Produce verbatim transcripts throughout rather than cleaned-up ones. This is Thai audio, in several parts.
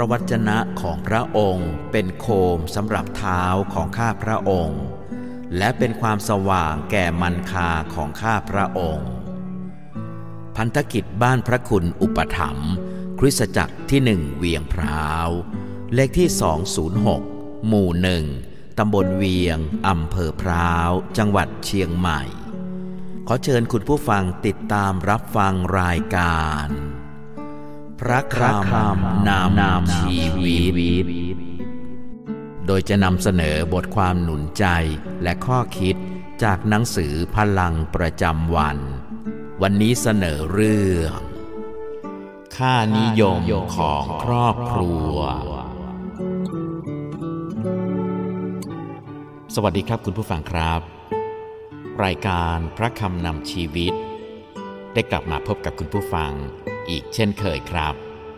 ระวจนะของพระองค์เป็นโคมสำหรับเท้าของข้าพระองค์และเป็นความสว่างแก่มรรคาของข้าพระองค์พันธกิจบ้านพระคุณอุปถัมภ์คริสตจักรที่หนึ่งเวียงพร้าวเลขที่สองศูนย์หกหมู่หนึ่งตำบลเวียงอำเภอพร้าวจังหวัดเชียงใหม่ขอเชิญคุณผู้ฟังติดตามรับฟังรายการพระคำนำชีวิตโดยจะนำเสนอบทความหนุนใจและข้อคิดจากหนังสือพลังประจำวันวันนี้เสนอเรื่องค่านิยมของครอบครัวสวัสดีครับคุณผู้ฟังครับรายการพระคำนำชีวิตได้กลับมาพบกับคุณผู้ฟังอีกเช่นเคยครับ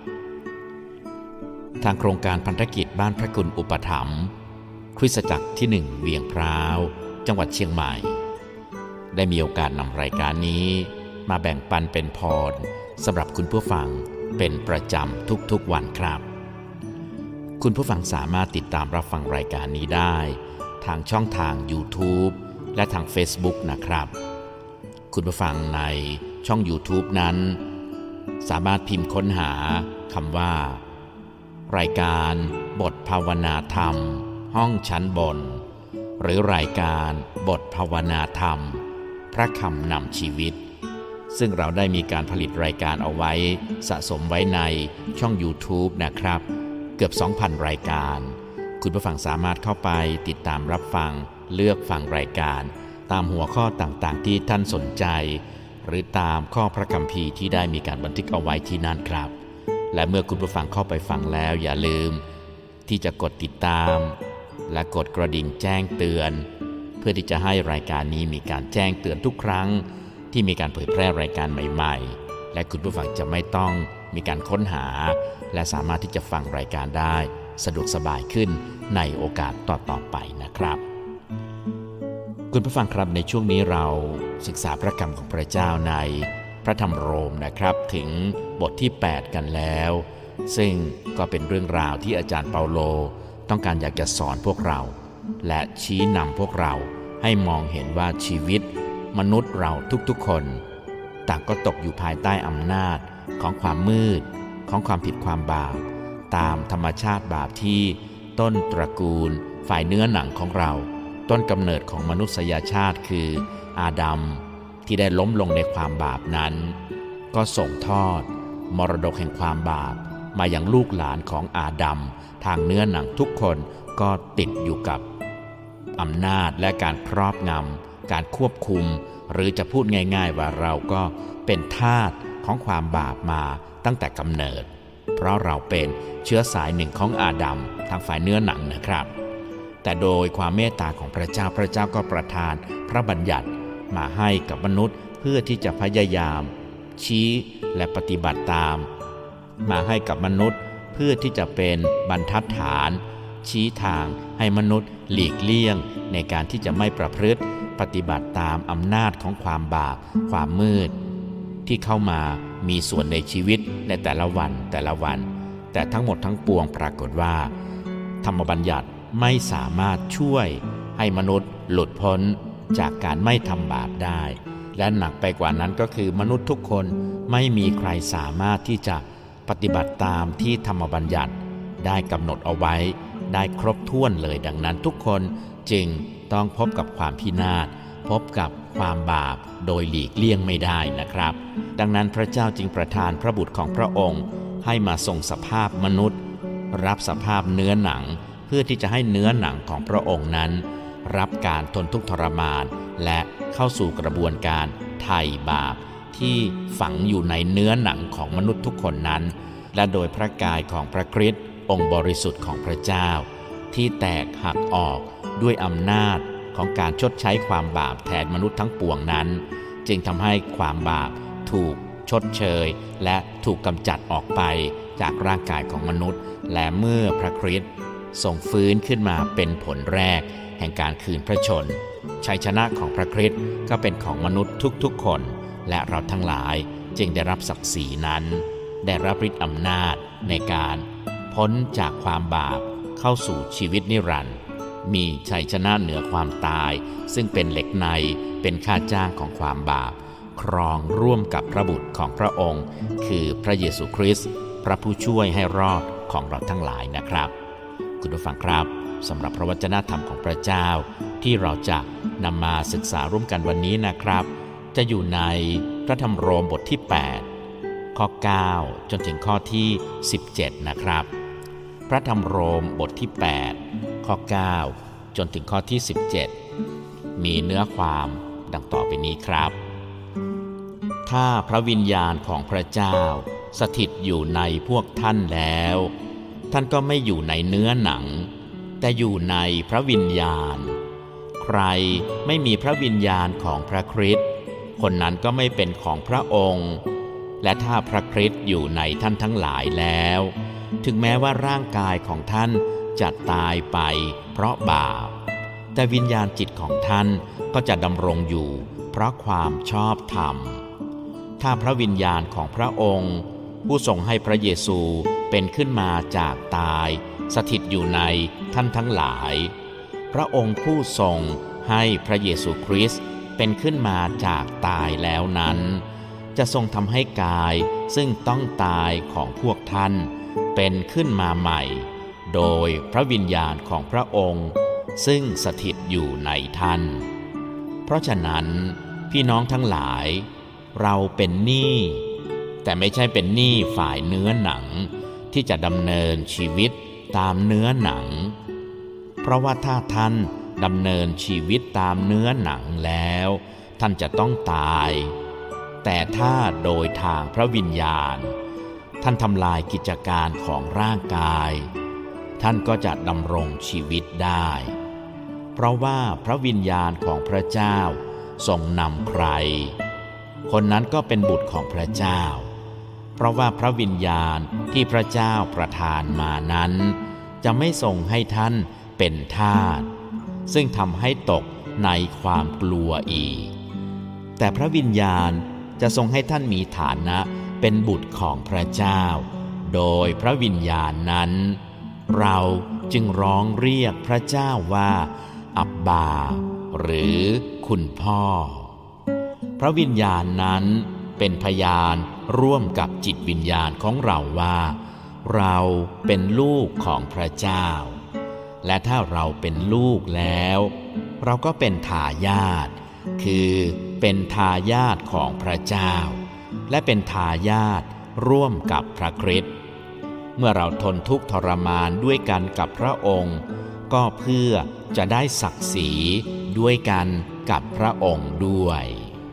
ทางโครงการพันธกิจบ้านพระคุณอุปถัมภ์คริสตจักรที่หนึ่งเวียงพร้าวจังหวัดเชียงใหม่ได้มีโอกาสนำรายการนี้มาแบ่งปันเป็นพรสำหรับคุณผู้ฟังเป็นประจำทุกๆวันครับคุณผู้ฟังสามารถติดตามรับฟังรายการนี้ได้ทางช่องทาง YouTube และทาง Facebook นะครับคุณผู้ฟังในช่อง YouTube นั้นสามารถพิมพ์ค้นหาคำว่ารายการบทภาวนาธรรมห้องชั้นบนหรือรายการบทภาวนาธรรมพระคำนำชีวิตซึ่งเราได้มีการผลิตรายการเอาไว้สะสมไว้ในช่อง YouTube นะครับเกือบ สองพัน รายการคุณผู้ฟังสามารถเข้าไปติดตามรับฟังเลือกฟังรายการตามหัวข้อต่างๆที่ท่านสนใจหรือตามข้อพระคัมภีร์ที่ได้มีการบันทึกเอาไว้ที่นั่นครับและเมื่อคุณผู้ฟังเข้าไปฟังแล้วอย่าลืมที่จะกดติดตามและกดกระดิ่งแจ้งเตือนเพื่อที่จะให้รายการนี้มีการแจ้งเตือนทุกครั้งที่มีการเผยแพร่รายการใหม่ๆและคุณผู้ฟังจะไม่ต้องมีการค้นหาและสามารถที่จะฟังรายการได้สะดวกสบายขึ้นในโอกาสต่อๆไปนะครับคุณผู้ฟังครับในช่วงนี้เราศึกษาพระคำของพระเจ้าในพระธรรมโรมนะครับถึงบทที่แปดกันแล้วซึ่งก็เป็นเรื่องราวที่อาจารย์เปาโลต้องการอยากจะสอนพวกเราและชี้นำพวกเราให้มองเห็นว่าชีวิตมนุษย์เราทุกๆคนต่างก็ตกอยู่ภายใต้อำนาจของความมืดของความผิดความบาปตามธรรมชาติบาปที่ต้นตระกูลฝ่ายเนื้อหนังของเราต้นกำเนิดของมนุษยชาติคืออาดัมที่ได้ล้มลงในความบาปนั้นก็ส่งทอดมรดกแห่งความบาปมายังลูกหลานของอาดัมทางเนื้อหนังทุกคนก็ติดอยู่กับอำนาจและการครอบงำการควบคุมหรือจะพูดง่ายๆว่าเราก็เป็นทาสของความบาปมาตั้งแต่กำเนิดเพราะเราเป็นเชื้อสายหนึ่งของอาดัมทางฝ่ายเนื้อหนังนะครับแต่โดยความเมตตาของพระเจ้าพระเจ้าก็ประทานพระบัญญัติมาให้กับมนุษย์เพื่อที่จะพยายามชี้และปฏิบัติตามมาให้กับมนุษย์เพื่อที่จะเป็นบรรทัดฐานชี้ทางให้มนุษย์หลีกเลี่ยงในการที่จะไม่ประพฤติปฏิบัติตามอำนาจของความบาปความมืดที่เข้ามามีส่วนในชีวิตในแต่ละวันแต่ละวันแต่ทั้งหมดทั้งปวงปรากฏว่าธรรมบัญญัติไม่สามารถช่วยให้มนุษย์หลุดพ้นจากการไม่ทำบาปได้และหนักไปกว่านั้นก็คือมนุษย์ทุกคนไม่มีใครสามารถที่จะปฏิบัติตามที่ธรรมบัญญัติได้กำหนดเอาไว้ได้ครบถ้วนเลยดังนั้นทุกคนจึงต้องพบกับความพินาศพบกับความบาปโดยหลีกเลี่ยงไม่ได้นะครับดังนั้นพระเจ้าจึงประทานพระบุตรของพระองค์ให้มาทรงสภาพมนุษย์รับสภาพเนื้อหนังเพื่อที่จะให้เนื้อหนังของพระองค์นั้นรับการทนทุกข์ทรมานและเข้าสู่กระบวนการไถ่บาปที่ฝังอยู่ในเนื้อหนังของมนุษย์ทุกคนนั้นและโดยพระกายของพระคริสต์องค์บริสุทธิ์ของพระเจ้าที่แตกหักออกด้วยอำนาจของการชดใช้ความบาปแทนมนุษย์ทั้งปวงนั้นจึงทำให้ความบาปถูกชดเชยและถูกกำจัดออกไปจากร่างกายของมนุษย์และเมื่อพระคริสต์ทรงฟื้นขึ้นมาเป็นผลแรกแห่งการคืนพระชนชัยชนะของพระคริสต์ก็เป็นของมนุษย์ทุกๆคนและเราทั้งหลายจึงได้รับศักดิ์ศรีนั้นได้รับฤทธิ์อำนาจในการพ้นจากความบาปเข้าสู่ชีวิตนิรันดร์มีชัยชนะเหนือความตายซึ่งเป็นเหล็กในเป็นค่าจ้างของความบาปครองร่วมกับพระบุตรของพระองค์คือพระเยซูคริสต์พระผู้ช่วยให้รอดของเราทั้งหลายนะครับคุณผู้ฟังครับสำหรับพระวจนะธรรมของพระเจ้าที่เราจะนำมาศึกษาร่วมกันวันนี้นะครับจะอยู่ในพระธรรมโรมบทที่แปดข้อเก้าจนถึงข้อที่สิบเจ็ดนะครับพระธรรมโรมบทที่แปดข้อเก้าจนถึงข้อที่สิบเจ็ดมีเนื้อความดังต่อไปนี้ครับถ้าพระวิญญาณของพระเจ้าสถิตอยู่ในพวกท่านแล้วท่านก็ไม่อยู่ในเนื้อหนังแต่อยู่ในพระวิญญาณใครไม่มีพระวิญญาณของพระคริสต์คนนั้นก็ไม่เป็นของพระองค์และถ้าพระคริสต์อยู่ในท่านทั้งหลายแล้วถึงแม้ว่าร่างกายของท่านจะตายไปเพราะบาปแต่วิญญาณจิตของท่านก็จะดำรงอยู่เพราะความชอบธรรมถ้าพระวิญญาณของพระองค์ผู้ทรงให้พระเยซูเป็นขึ้นมาจากตายสถิตอยู่ในท่านทั้งหลายพระองค์ผู้ทรงให้พระเยซูคริสต์เป็นขึ้นมาจากตายแล้วนั้นจะทรงทำให้กายซึ่งต้องตายของพวกท่านเป็นขึ้นมาใหม่โดยพระวิญญาณของพระองค์ซึ่งสถิตอยู่ในท่านเพราะฉะนั้นพี่น้องทั้งหลายเราเป็นหนี้แต่ไม่ใช่เป็นหนี้ฝ่ายเนื้อหนังที่จะดำเนินชีวิตตามเนื้อหนังเพราะว่าถ้าท่านดำเนินชีวิตตามเนื้อหนังแล้วท่านจะต้องตายแต่ถ้าโดยทางพระวิญญาณท่านทำลายกิจการของร่างกายท่านก็จะดำรงชีวิตได้เพราะว่าพระวิญญาณของพระเจ้าทรงนำใครคนนั้นก็เป็นบุตรของพระเจ้าเพราะว่าพระวิญญาณที่พระเจ้าประทานมานั้นจะไม่ทรงให้ท่านเป็นทาสซึ่งทำให้ตกในความกลัวอีกแต่พระวิญญาณจะทรงให้ท่านมีฐานะเป็นบุตรของพระเจ้าโดยพระวิญญาณนั้นเราจึงร้องเรียกพระเจ้าว่าอับบาหรือคุณพ่อพระวิญญาณนั้นเป็นพยานร่วมกับจิตวิญญาณของเราว่าเราเป็นลูกของพระเจ้าและถ้าเราเป็นลูกแล้วเราก็เป็นทายาทคือเป็นทายาทของพระเจ้าและเป็นทายาทร่วมกับพระคริสต์เมื่อเราทนทุกข์ทรมานด้วยกันกับพระองค์ก็เพื่อจะได้ศักดิ์ศรีด้วยกันกับพระองค์ด้วย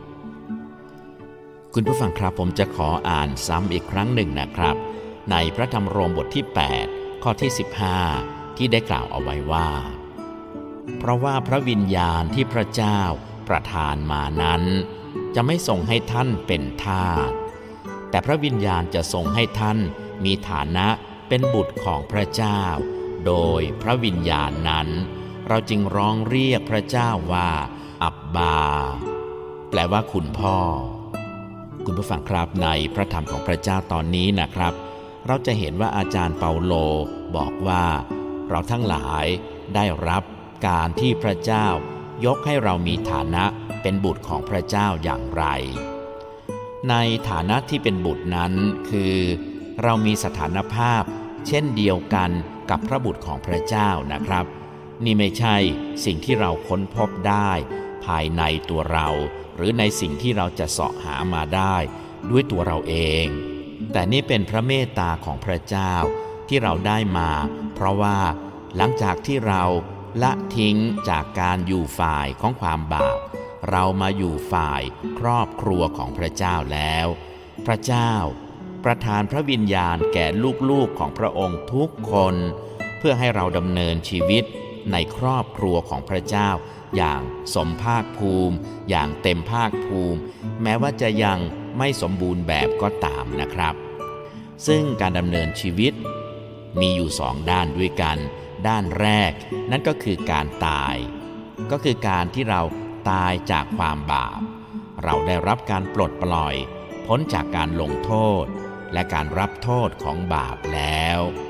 คุณผู้ฟังครับผมจะขออ่านซ้ำอีกครั้งหนึ่งนะครับในพระธรรมโรมบทที่แปดข้อที่สิบห้าที่ได้กล่าวเอาไว้ว่าเพราะว่าพระวิญญาณที่พระเจ้าประทานมานั้นจะไม่ทรงให้ท่านเป็นทาสแต่พระวิญญาณจะทรงให้ท่านมีฐานะเป็นบุตรของพระเจ้าโดยพระวิญญาณนั้นเราจึงร้องเรียกพระเจ้าว่าอับบาแปลว่าคุณพ่อคุณผู้ฟังครับในพระธรรมของพระเจ้าตอนนี้นะครับเราจะเห็นว่าอาจารย์เปาโลบอกว่าเราทั้งหลายได้รับการที่พระเจ้ายกให้เรามีฐานะเป็นบุตรของพระเจ้าอย่างไรในฐานะที่เป็นบุตรนั้นคือเรามีสถานภาพเช่นเดียวกันกับพระบุตรของพระเจ้านะครับนี่ไม่ใช่สิ่งที่เราค้นพบได้ภายในตัวเราหรือในสิ่งที่เราจะเสาะหามาได้ด้วยตัวเราเองแต่นี่เป็นพระเมตตาของพระเจ้าที่เราได้มาเพราะว่าหลังจากที่เราละทิ้งจากการอยู่ฝ่ายของความบาปเรามาอยู่ฝ่ายครอบครัวของพระเจ้าแล้วพระเจ้าประทานพระวิญญาณแก่ลูกๆของพระองค์ทุกคนเพื่อให้เราดำเนินชีวิตในครอบครัวของพระเจ้าอย่างสมภาคภูมิอย่างเต็มภาคภูมิแม้ว่าจะยังไม่สมบูรณ์แบบก็ตามนะครับซึ่งการดำเนินชีวิตมีอยู่สองด้านด้วยกันด้านแรกนั่นก็คือการตายก็คือการที่เราตายจากความบาปเราได้รับการปลดปล่อยพ้นจากการลงโทษและการรับโทษของบาปแล้ว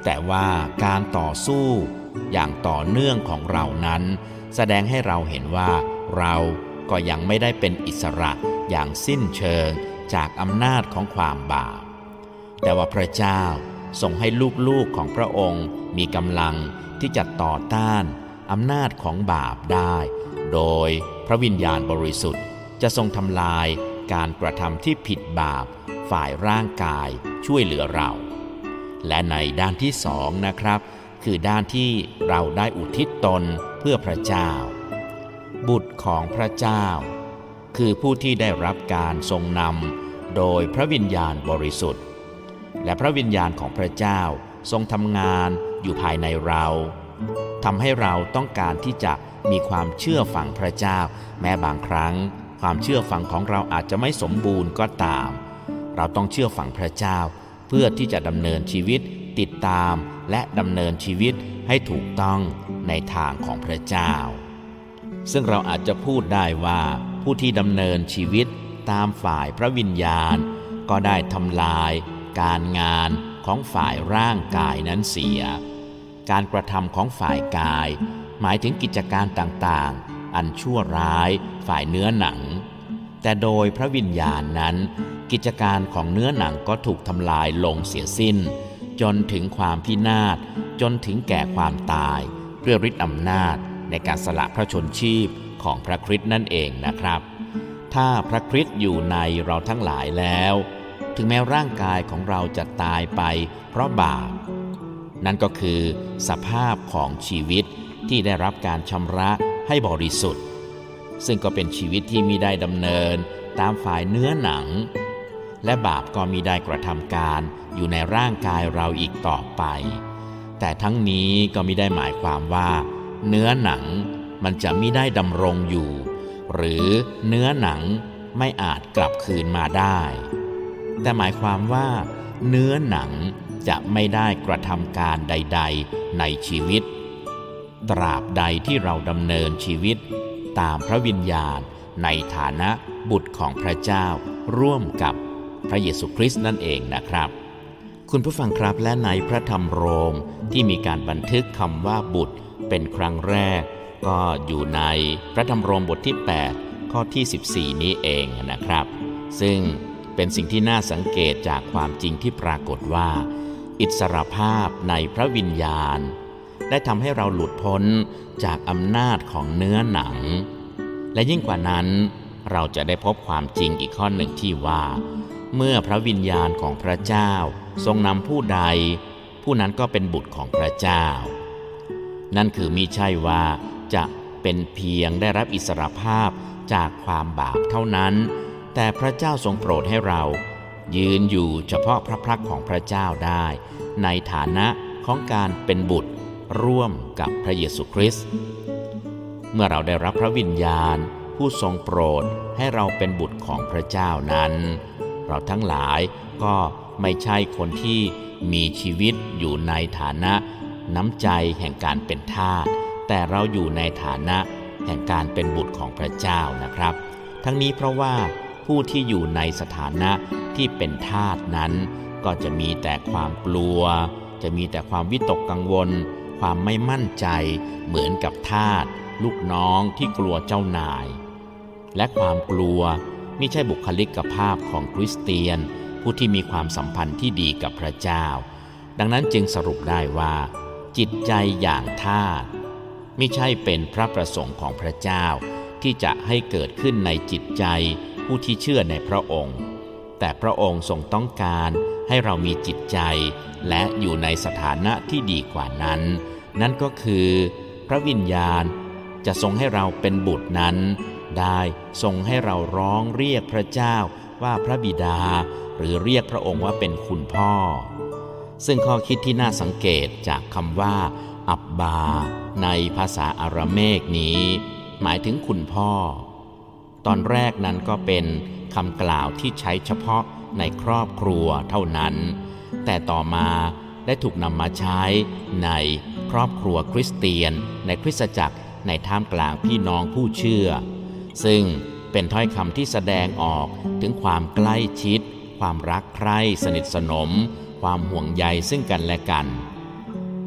แต่ว่าการต่อสู้อย่างต่อเนื่องของเรานั้นแสดงให้เราเห็นว่าเราก็ยังไม่ได้เป็นอิสระอย่างสิ้นเชิงจากอำนาจของความบาปแต่ว่าพระเจ้าทรงให้ลูกๆของพระองค์มีกำลังที่จะต่อต้านอำนาจของบาปได้โดยพระวิญญาณบริสุทธิ์จะทรงทำลายการกระทำที่ผิดบาปฝ่ายร่างกายช่วยเหลือเราและในด้านที่สองนะครับคือด้านที่เราได้อุทิศตนเพื่อพระเจ้าบุตรของพระเจ้าคือผู้ที่ได้รับการทรงนำโดยพระวิญญาณบริสุทธิ์และพระวิญญาณของพระเจ้าทรงทำงานอยู่ภายในเราทำให้เราต้องการที่จะมีความเชื่อฟังพระเจ้าแม้บางครั้งความเชื่อฟังของเราอาจจะไม่สมบูรณ์ก็ตามเราต้องเชื่อฟังพระเจ้าเพื่อที่จะดำเนินชีวิตติดตามและดำเนินชีวิตให้ถูกต้องในทางของพระเจ้าซึ่งเราอาจจะพูดได้ว่าผู้ที่ดำเนินชีวิตตามฝ่ายพระวิญญาณก็ได้ทำลายการงานของฝ่ายร่างกายนั้นเสียการกระทำของฝ่ายกายหมายถึงกิจการต่างๆอันชั่วร้ายฝ่ายเนื้อหนังแต่โดยพระวิญญาณนั้นกิจการของเนื้อหนังก็ถูกทำลายลงเสียสิ้นจนถึงความพินาศจนถึงแก่ความตายด้วยฤทธิ์อำนาจในการสละพระชนชีพของพระคริสต์นั่นเองนะครับถ้าพระคริสต์อยู่ในเราทั้งหลายแล้วถึงแม้ร่างกายของเราจะตายไปเพราะบาปนั่นก็คือสภาพของชีวิตที่ได้รับการชำระให้บริสุทธิ์ซึ่งก็เป็นชีวิตที่มิได้ดำเนินตามฝ่ายเนื้อหนังและบาปก็มิได้กระทำการอยู่ในร่างกายเราอีกต่อไปแต่ทั้งนี้ก็มิได้หมายความว่าเนื้อหนังมันจะมิได้ดำรงอยู่หรือเนื้อหนังไม่อาจกลับคืนมาได้แต่หมายความว่าเนื้อหนังจะไม่ได้กระทำการใดๆในชีวิตตราบใดที่เราดำเนินชีวิตตามพระวิญญาณในฐานะบุตรของพระเจ้าร่วมกับพระเยซูคริสต์นั่นเองนะครับคุณผู้ฟังครับและในพระธรรมโรมที่มีการบันทึกคำว่าบุตรเป็นครั้งแรกก็อยู่ในพระธรรมโรมบทที่แปดข้อที่สิบสี่นี้เองนะครับซึ่งเป็นสิ่งที่น่าสังเกตจากความจริงที่ปรากฏว่าอิสรภาพในพระวิญญาณได้ทำให้เราหลุดพ้นจากอำนาจของเนื้อหนังและยิ่งกว่านั้นเราจะได้พบความจริงอีกข้อหนึ่งที่ว่าเมื่อพระวิญญาณของพระเจ้าทรงนำผู้ใดผู้นั้นก็เป็นบุตรของพระเจ้านั่นคือมิใช่ว่าจะเป็นเพียงได้รับอิสรภาพจากความบาปเท่านั้นแต่พระเจ้าทรงโปรดให้เรายืนอยู่เฉพาะพระพักของพระเจ้าได้ในฐานะของการเป็นบุตรร่วมกับพระเยซูคริสต์เมื่อเราได้รับพระวิญญาณผู้ทรงโปรดให้เราเป็นบุตรของพระเจ้านั้นเราทั้งหลายก็ไม่ใช่คนที่มีชีวิตอยู่ในฐานะน้ำใจแห่งการเป็นทาสแต่เราอยู่ในฐานะแห่งการเป็นบุตรของพระเจ้านะครับทั้งนี้เพราะว่าผู้ที่อยู่ในสถานะที่เป็นทาสนั้นก็จะมีแต่ความกลัวจะมีแต่ความวิตกกังวลความไม่มั่นใจเหมือนกับทาสลูกน้องที่กลัวเจ้านายและความกลัวไม่ใช่บุคลิกภาพของคริสเตียนผู้ที่มีความสัมพันธ์ที่ดีกับพระเจ้าดังนั้นจึงสรุปได้ว่าจิตใจอย่างทาสไม่ใช่เป็นพระประสงค์ของพระเจ้าที่จะให้เกิดขึ้นในจิตใจผู้ที่เชื่อในพระองค์แต่พระองค์ทรงต้องการให้เรามีจิตใจและอยู่ในสถานะที่ดีกว่านั้นนั่นก็คือพระวิญญาณจะทรงให้เราเป็นบุตรนั้นได้ทรงให้เราร้องเรียกพระเจ้าว่าพระบิดาหรือเรียกพระองค์ว่าเป็นคุณพ่อซึ่งข้อคิดที่น่าสังเกตจากคำว่าอับบาในภาษาอาราเมกนี้หมายถึงคุณพ่อตอนแรกนั้นก็เป็นคำกล่าวที่ใช้เฉพาะในครอบครัวเท่านั้นแต่ต่อมาได้ถูกนำมาใช้ในครอบครัวคริสเตียนในคริสตจักรในท่ามกลางพี่น้องผู้เชื่อซึ่งเป็นถ้อยคำที่แสดงออกถึงความใกล้ชิดความรักใคร่สนิทสนมความห่วงใยซึ่งกันและกัน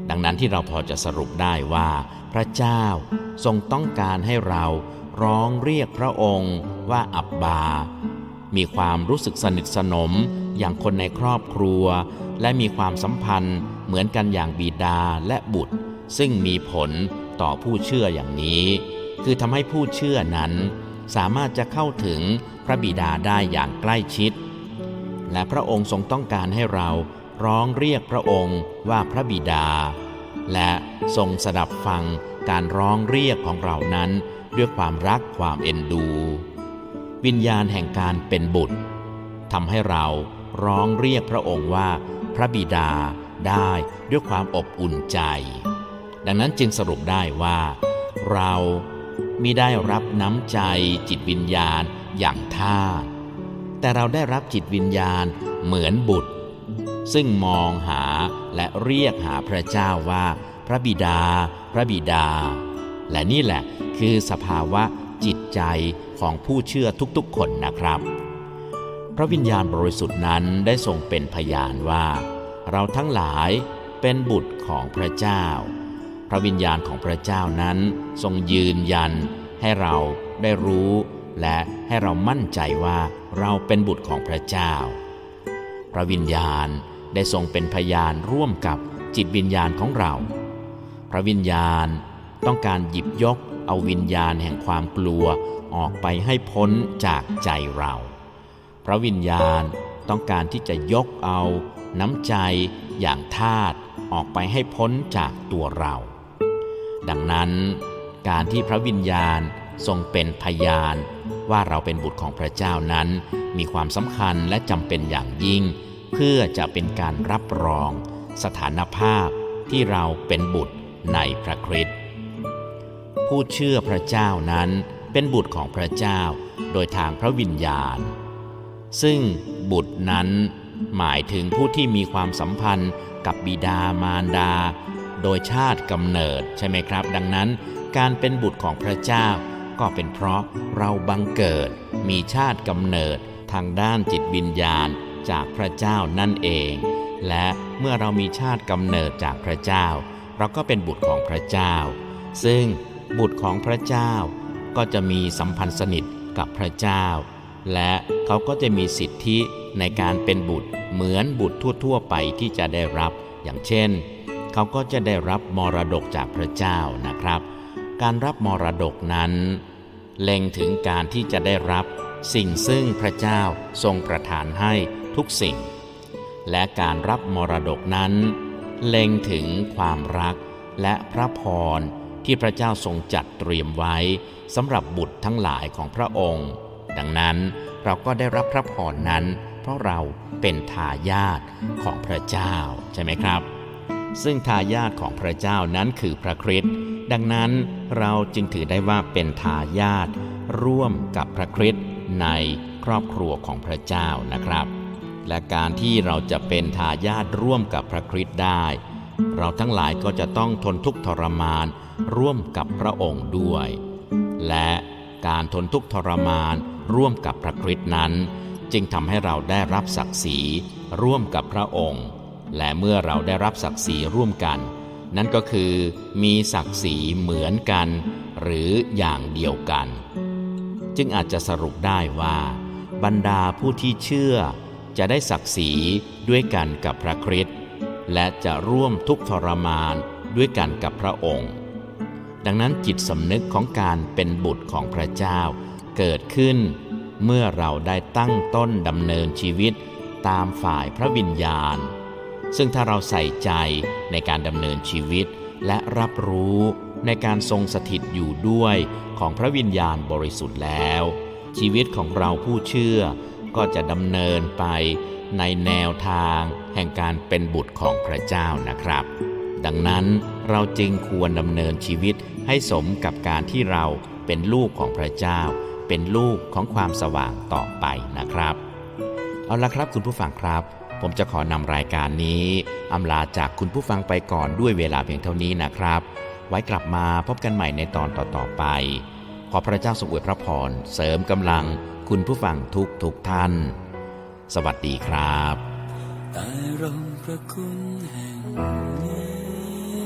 ดังนั้นที่เราพอจะสรุปได้ว่าพระเจ้าทรงต้องการให้เราร้องเรียกพระองค์ว่าอับบามีความรู้สึกสนิทสนมอย่างคนในครอบครัวและมีความสัมพันธ์เหมือนกันอย่างบิดาและบุตรซึ่งมีผลต่อผู้เชื่ออย่างนี้คือทำให้ผู้เชื่อนั้นสามารถจะเข้าถึงพระบิดาได้อย่างใกล้ชิดและพระองค์ทรงต้องการให้เราร้องเรียกพระองค์ว่าพระบิดาและทรงสดับฟังการร้องเรียกของเรานั้นด้วยความรักความเอ็นดูวิญญาณแห่งการเป็นบุตรทำให้เราร้องเรียกพระองค์ว่าพระบิดาได้ด้วยความอบอุ่นใจดังนั้นจึงสรุปได้ว่าเรามิได้รับน้ำใจจิตวิญญาณอย่างทาสแต่เราได้รับจิตวิญญาณเหมือนบุตรซึ่งมองหาและเรียกหาพระเจ้าว่าพระบิดาพระบิดาและนี่แหละคือสภาวะจิตใจของผู้เชื่อทุกๆคนนะครับพระวิญญาณบริสุทธิ์นั้นได้ทรงเป็นพยานว่าเราทั้งหลายเป็นบุตรของพระเจ้าพระวิญญาณของพระเจ้านั้นทรงยืนยันให้เราได้รู้และให้เรามั่นใจว่าเราเป็นบุตรของพระเจ้าพระวิญญาณได้ทรงเป็นพยานร่วมกับจิตวิญญาณของเราพระวิญญาณต้องการหยิบยกเอาวิญญาณแห่งความกลัวออกไปให้พ้นจากใจเราพระวิญญาณต้องการที่จะยกเอาน้ำใจอย่างทาสออกไปให้พ้นจากตัวเราดังนั้นการที่พระวิญญาณทรงเป็นพยานว่าเราเป็นบุตรของพระเจ้านั้นมีความสำคัญและจำเป็นอย่างยิ่งเพื่อจะเป็นการรับรองสถานภาพที่เราเป็นบุตรในพระคริสต์ผู้เชื่อพระเจ้านั้นเป็นบุตรของพระเจ้าโดยทางพระวิญญาณซึ่งบุตรนั้นหมายถึงผู้ที่มีความสัมพันธ์กับบิดามารดาโดยชาติกำเนิดใช่ไหมครับดังนั้นการเป็นบุตรของพระเจ้าก็เป็นเพราะเราบังเกิดมีชาติกำเนิดทางด้านจิตวิญญาณจากพระเจ้านั่นเองและเมื่อเรามีชาติกำเนิดจากพระเจ้าเราก็เป็นบุตรของพระเจ้าซึ่งบุตรของพระเจ้าก็จะมีสัมพันธ์สนิทกับพระเจ้าและเขาก็จะมีสิทธิในการเป็นบุตรเหมือนบุตรทั่วๆไปที่จะได้รับอย่างเช่นเขาก็จะได้รับมรดกจากพระเจ้านะครับการรับมรดกนั้นเล็งถึงการที่จะได้รับสิ่งซึ่งพระเจ้าทรงประทานให้ทุกสิ่งและการรับมรดกนั้นเล็งถึงความรักและพระพรที่พระเจ้าทรงจัดเตรียมไว้สำหรับบุตรทั้งหลายของพระองค์ดังนั้นเราก็ได้รับพระพรนั้นเพราะเราเป็นทายาทของพระเจ้าใช่ไหมครับซึ่งทายาทของพระเจ้านั้นคือพระคริสต์ดังนั้นเราจึงถือได้ว่าเป็นทายาทร่วมกับพระคริสต์ในครอบครัวของพระเจ้านะครับและการที่เราจะเป็นทายาทร่วมกับพระคริสต์ได้เราทั้งหลายก็จะต้องทนทุกข์ทรมานร่วมกับพระองค์ด้วยและการทนทุกข์ทรมานร่วมกับพระคริสต์นั้นจึงทำให้เราได้รับศักดิ์ศรีร่วมกับพระองค์และเมื่อเราได้รับศักดิ์ศรีร่วมกันนั่นก็คือมีศักดิ์ศรีเหมือนกันหรืออย่างเดียวกันจึงอาจจะสรุปได้ว่าบรรดาผู้ที่เชื่อจะได้ศักดิ์ศรีด้วยกันกับพระคริสต์และจะร่วมทุกข์ทรมานด้วยกันกับพระองค์ดังนั้นจิตสำนึกของการเป็นบุตรของพระเจ้าเกิดขึ้นเมื่อเราได้ตั้งต้นดำเนินชีวิตตามฝ่ายพระวิญญาณซึ่งถ้าเราใส่ใจในการดำเนินชีวิตและรับรู้ในการทรงสถิตอยู่ด้วยของพระวิญญาณบริสุทธิ์แล้วชีวิตของเราผู้เชื่อก็จะดำเนินไปในแนวทางแห่งการเป็นบุตรของพระเจ้านะครับดังนั้นเราจึงควรดำเนินชีวิตให้สมกับการที่เราเป็นลูกของพระเจ้าเป็นลูกของความสว่างต่อไปนะครับเอาละครับคุณผู้ฟังครับผมจะขอนำรายการนี้อำลาจากคุณผู้ฟังไปก่อนด้วยเวลาเพียงเท่านี้นะครับไว้กลับมาพบกันใหม่ในตอนต่อๆไปขอพระเจ้าทรงอวยพระพรเสริมกำลังคุณผู้ฟังทุกทุกท่านสวัสดีครับใต้ร่มพระคุณแห่งนี้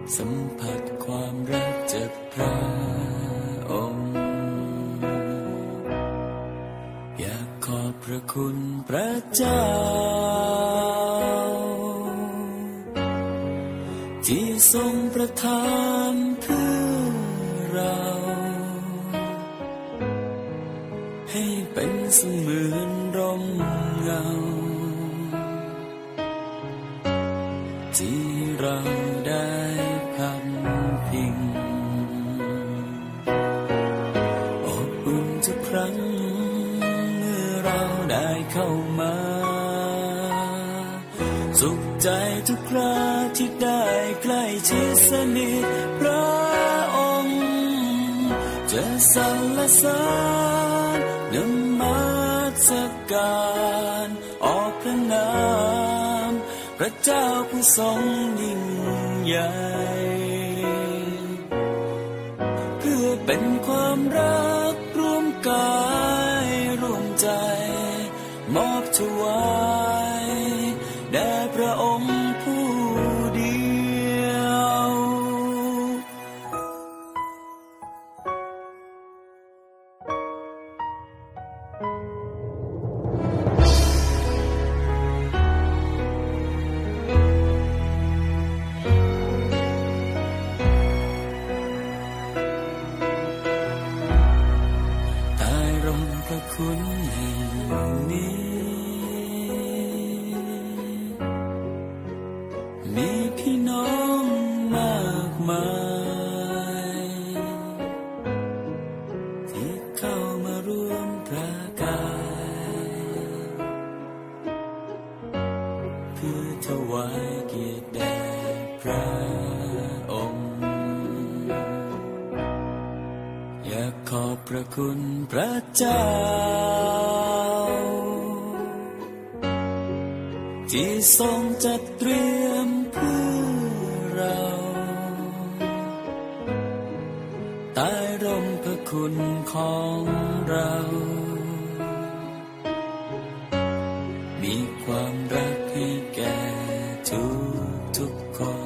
สัมผัสความรักจากพระองค์อยากขอบพระคุณพระเจ้าที่ทรงประทานเพื่อเราให้เป็นเสมือนร่มเงาที่เราได้พักพิงอบอุ่นทุกครั้งเมื่อเราได้เข้ามาสุขใจทุกคราที่ได้ใกล้ชิดสนิทพระองค์จะสรรเสริญนมัสการออกพระนามพระเจ้าผู้ทรงยิ่งใหญ่เพื่อเป็นความรักร่วมกายร่วมใจมอบถวายแด่พระองค์ผู้เดียวใต้ร่มพระคุณแห่งนี้มีพี่น้องมากมายที่เข้ามาร่วมพระกายเพื่อถวายเกียรติแด่พระองค์อยากขอบพระคุณพระเจ้าที่ทรงจัดเตรียมเพื่อเราใต้ร่มพระคุณของเรามีความรักให้แก่ทุกทุกคน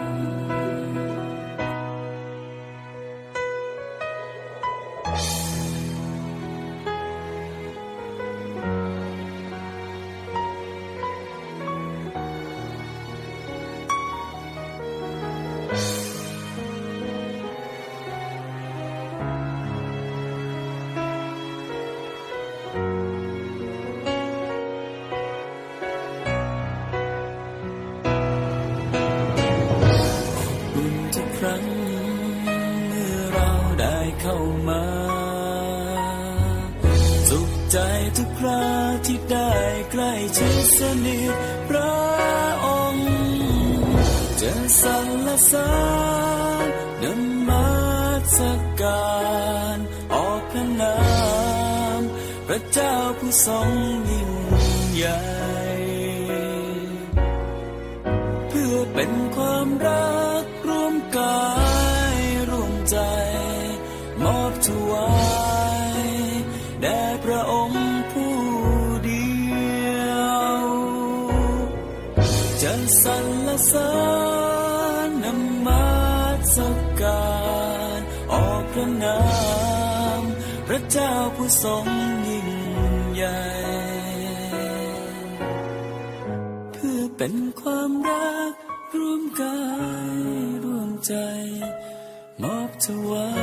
ครั้งเมื่อเราได้เข้ามาสุขใจทุกคราที่ได้ใกล้ชิดสนิทพระองค์จะสรรเสริญนมัสการออกพระนามพระเจ้าผู้ทรงยิ่งใหญ่เพื่อเป็นความรักร่วมกายร่วมใจมอบถวายแด่พระองค์ผู้เดียวจะสรรเสริญนมัสการออกพระนามพระเจ้าผู้ทรงยิ่งใหญ่เพื่อเป็นความรักร่วมกายร่วมใจมอบถวา